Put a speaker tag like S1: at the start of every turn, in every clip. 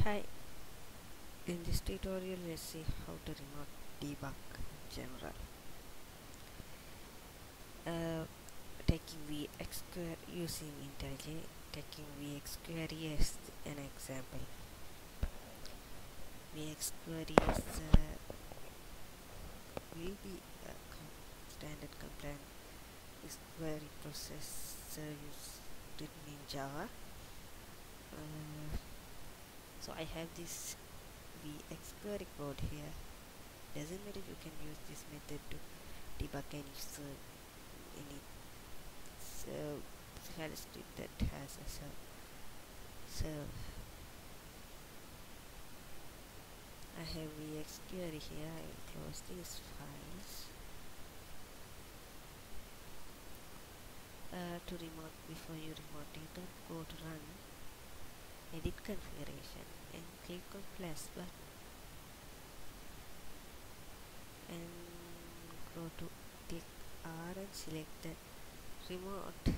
S1: Hi, in this tutorial let's see how to remote debug in general. Taking vxquery using intellij, taking vxquery as an example. Vxquery is will be a standard compliant query processor used written in Java. So I have this vxquery code here. Doesn't matter, you can use this method to debug any shell script that has a serve. I have vxquery here. I will close these files. To remote, before you remote, you can go to run, edit configuration, and click on plus button, and go to click R and select the remote.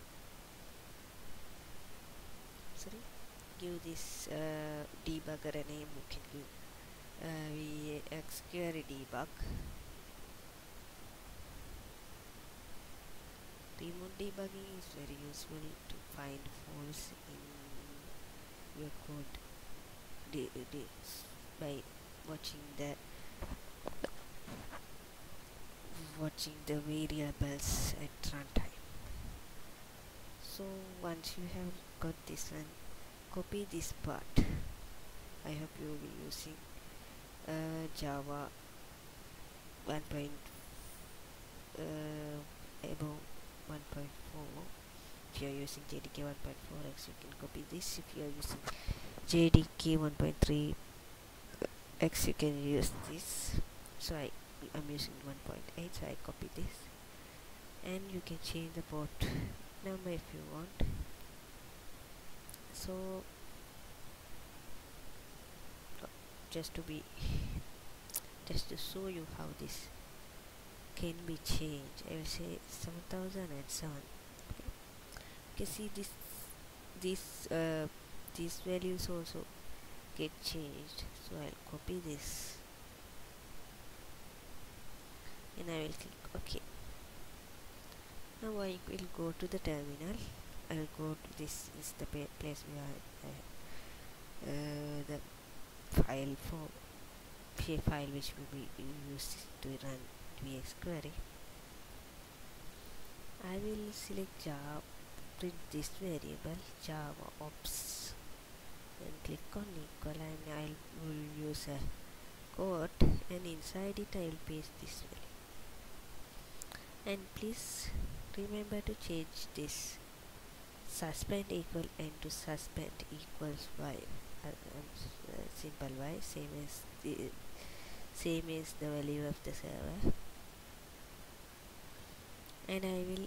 S1: Give this debugger a name. You can give vxquery debug. Remote debugging is very useful to find faults in your code by watching the variables at runtime. So once you have got this one, copy this part. I hope you will be using Java 1. Above 1.4. If you are using JDK 1.4x, you can copy this. If you are using JDK 1.3x, you can use this. So I'm using 1.8, so I copy this, and you can change the port number if you want. So just to show you how this can be changed, I will say 7007. You can see these values also get changed. So I'll copy this and I will click OK. Now I will go to the terminal. I will go to this is the place where the file which will be used to run vxquery. I will select Java, print this variable Java ops, and click on equal, and I will use a quote, and inside it I will paste this value. And please remember to change this suspend equal n to suspend equals y, simple y, same as the value of the server. And I will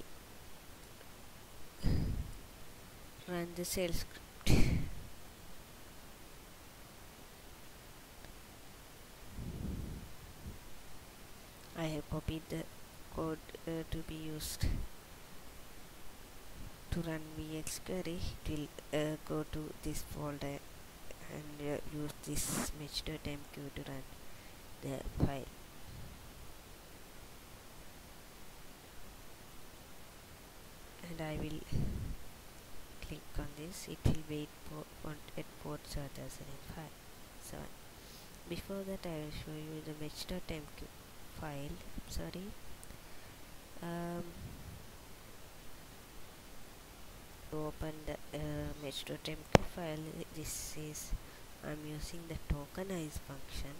S1: run the shell script. I have copied the code to be used to run vxquery. It will go to this folder and use this match.mq to run the file. And I will click on this. It will wait at port 7005. Before that, I will show you the match.mq file. To open the match.mq file, this is I'm using the tokenize function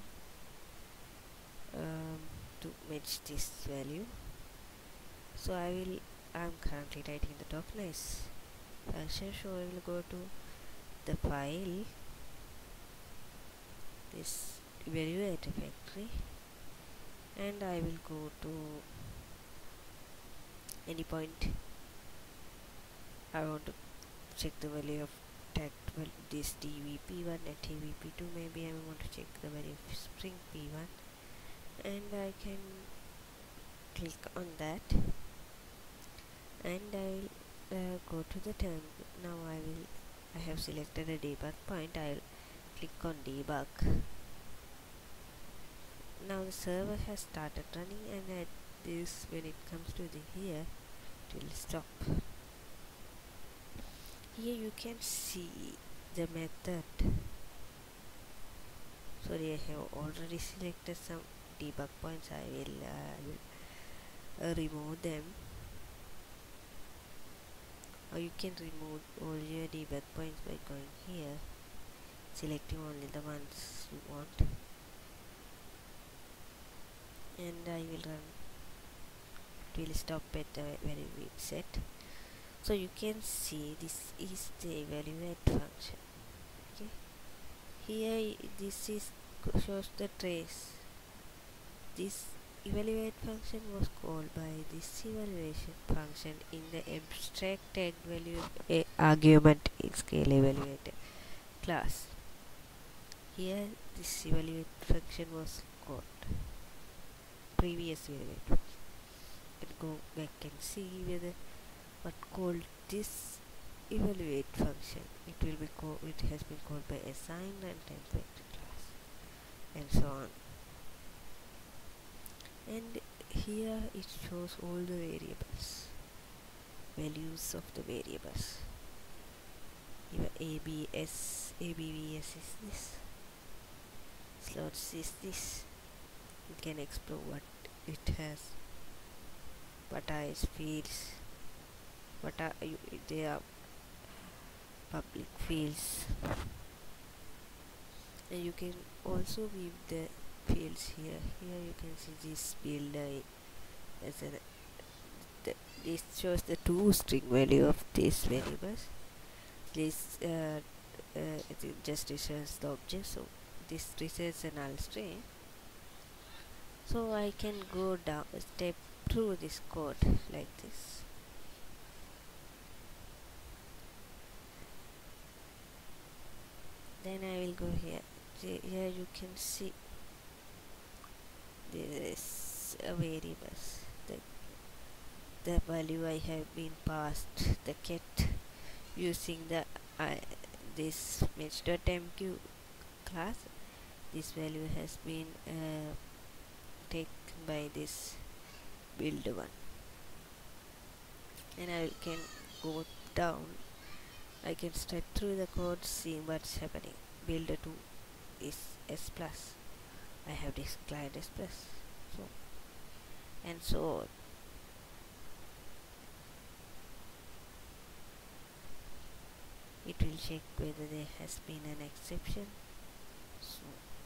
S1: to match this value. So I'm currently writing the tokenize function. So I will go to the file, this evaluate factory, and I will go to any point I want to check the value of tag. Well, this tvp1 and tvp2. Maybe I want to check the value of string p1, and I can click on that, and I'll go to the term. Now I have selected a debug point. I'll click on debug. Now the server has started running, and at this, when it comes to the here, it will stop. Here you can see the method. Sorry, I have already selected some debug points. I will remove them, or you can remove all your debug points by going here, selecting only the ones you want, and I will run. It will stop at the very weak set. So you can see this is the evaluate function. Okay, here this is shows the trace. This evaluate function was called by this evaluation function in the abstract argument scale evaluator class. Here this evaluate function was called previous evaluate function. You can go back and see whether what called this evaluate function. It will be called. It has been called by assign runtime vector class, and so on. And here it shows all the variables, values of the variables. Your ABVS is this, slots is this. You can explore what it has, what are its fields, what are they are public fields, and you can also view the fields here. Here you can see this builder as this shows the toString value of these variables. This it just returns the object, so this returns a null string. So I can go down step through this code like this. Then I will go here. Here you can see this variables. The value I have been passed the cat using the this match.mq class. This value has been taken by this builder one, and I can go down. I can step through the code, seeing what's happening. Builder 2 is S plus. I have declared S plus, so and so on. It will check whether there has been an exception. So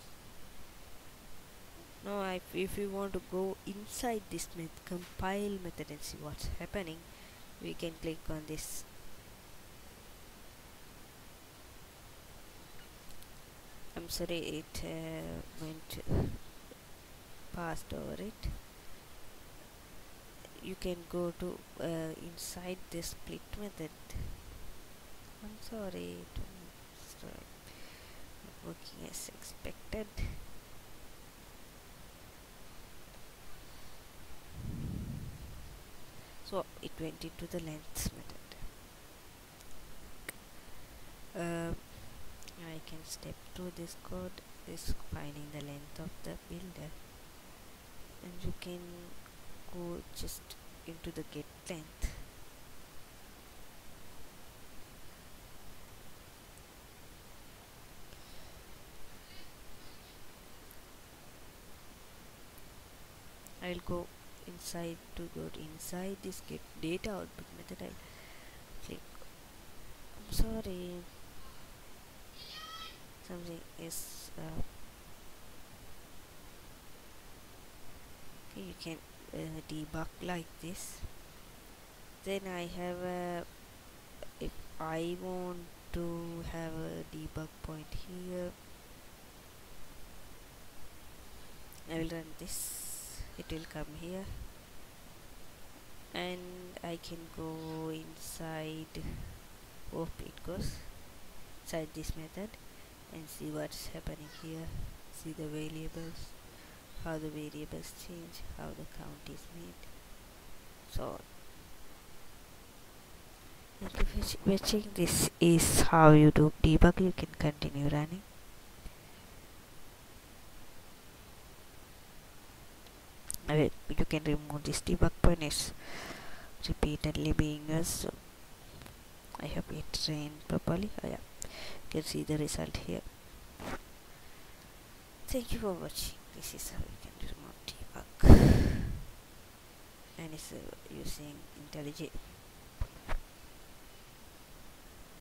S1: now if you want to go inside this compile method and see what's happening, we can click on this. I'm sorry, it went past over it. You can go to inside this split method. I'm sorry, it's not working as expected. So it went into the length method. I can step through this code, is finding the length of the builder, and you can go just into the get length. I will go inside to go inside this get data output method. I'll click. I'm sorry, something is okay. You can debug like this. Then I have a, if I want to have a debug point here, I will run this. It will come here, and I can go inside. Oh, it goes inside this method and see what's happening here. See the variables, how the variables change, how the count is made. So thank you for watching. This is how you do debug. You can continue running. You can remove this debug when it's repeatedly being used. So I hope it ran properly. Yeah, you can see the result here. Thank you for watching. This is how you can remove debug, and it's using intellij.